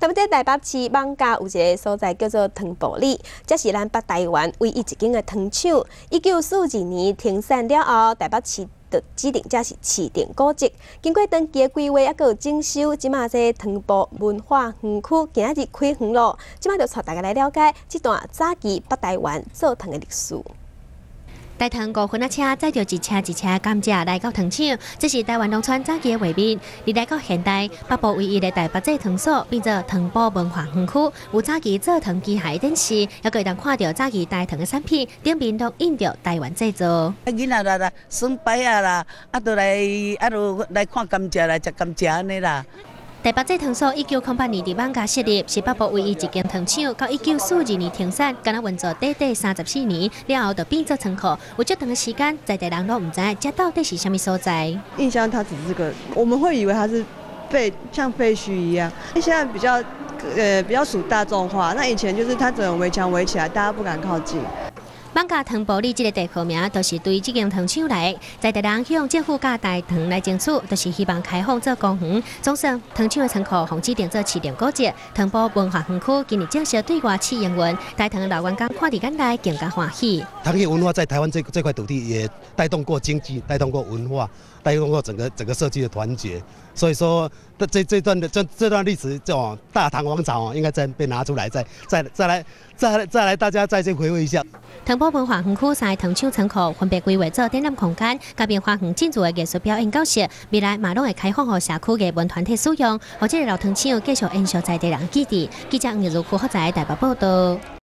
咁在台北市艋舺有一个所在叫做糖埔里，这是咱北台湾唯一一间的糖厂。1942年停产了后，台北市就指定这是市定古迹。经过长期的规划，还有整修，即马这糖埔文化园区今仔日开园咯。即马就带大家来了解这段早期北台湾做糖的历史。 大糖5分车载着一车一车甘蔗来到糖厂，这是台湾农村早期的画面。而来到现代，北部唯一的台北制糖所变作糖埔文化园区，有早期做糖机械电视，还可以当看到早期大糖的产品，顶面都印着台湾制造。 囡仔啦，笋摆啊啦，都来看甘蔗，来食甘蔗安尼啦。 台北制糖所1908年伫艋舺设立，是北部唯一一间糖厂。到1942年停产，敢若运作短34年，了后就变做仓库。有足长的时间，在地人都唔知这到底是什么所在。 印象它只是个，我们会以为它是像废墟一样。现在比较属大众化，那以前就是它整个围墙围起来，大家不敢靠近。 艋舺糖埔里这个地区名，就是对这间糖厂来，在地人向政府甲大糖来争取，就是希望开放做公园。总算糖厂的仓库，红指定做市定古迹，糖埔文化园区今日正式对外试营运，大糖老员工看伫眼内更加欢喜。 糖业文化在台湾这块土地也带动过经济，带动过文化，带动过整个社区的团结。所以说，这段历史这种大糖王朝应该再被拿出来，再来，大家再去回味一下。 糖埔文化园区3个糖厂仓库分别规划做展览空间，甲变花园进驻的艺术表演教室，未来嘛拢会开放予社区艺文团体使用，或者老糖厂继续延续在地人基地。记者黄日如负责台北报道。